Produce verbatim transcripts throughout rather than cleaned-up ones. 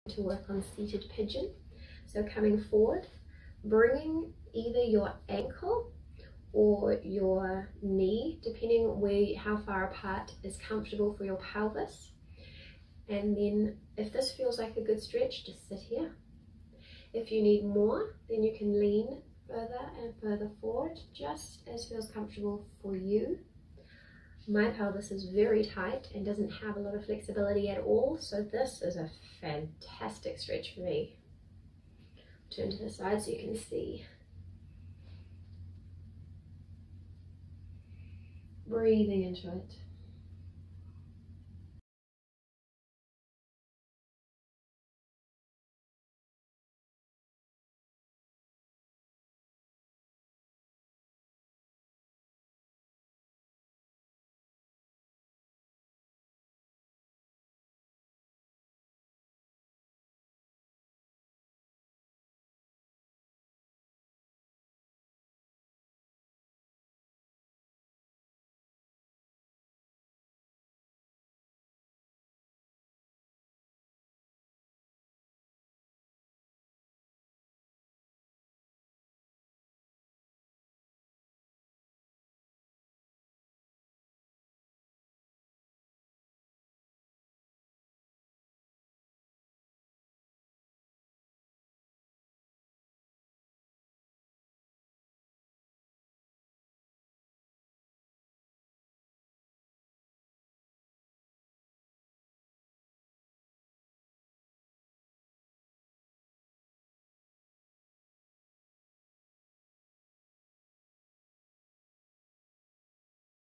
to work on seated pigeon. So coming forward, bringing either your ankle or your knee, depending where how far apart is comfortable for your pelvis. And then if this feels like a good stretch, just sit here. If you need more, then you can lean further and further forward, just as feels comfortable for you. My pelvis is very tight and doesn't have a lot of flexibility at all, so this is a fantastic stretch for me. Turn to the side so you can see. Breathing into it.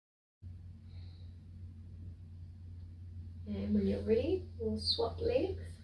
And when you're ready, we'll swap legs.